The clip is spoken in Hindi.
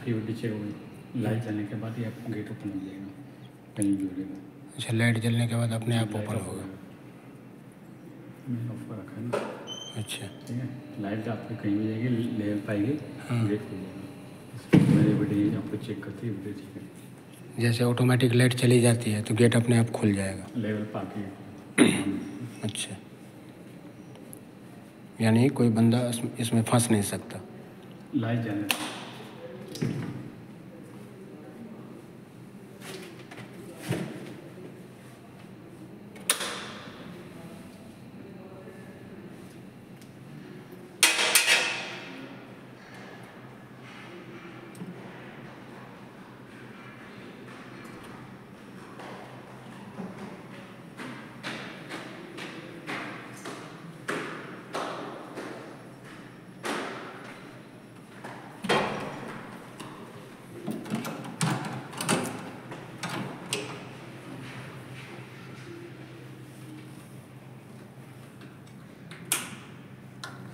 आपकी ड्यूटी चेक होगी, लाइट जलने के बाद ही आपको गेट ओपन हो जाएगा, कहीं भी हो जाएगा। अच्छा, लाइट जलने के बाद अपने आप ओपन होगा। मैंने ऑफ कर रखा है ना। अच्छा, ठीक है, लाइट आपकी कहीं भी जाएगी, लेवल पाएगी, हाँ। गेट खुल जाएगा। मेरी वीडियो आपको चेक करती है, वीडियो ठीक है। जैसे ऑटोमेटिक लाइट चली जाती है तो गेट अपने आप खुल जाएगा। लेवल पा के। अच्छा, यानी कोई बंदा इसमें फंस नहीं सकता। लाइट जाने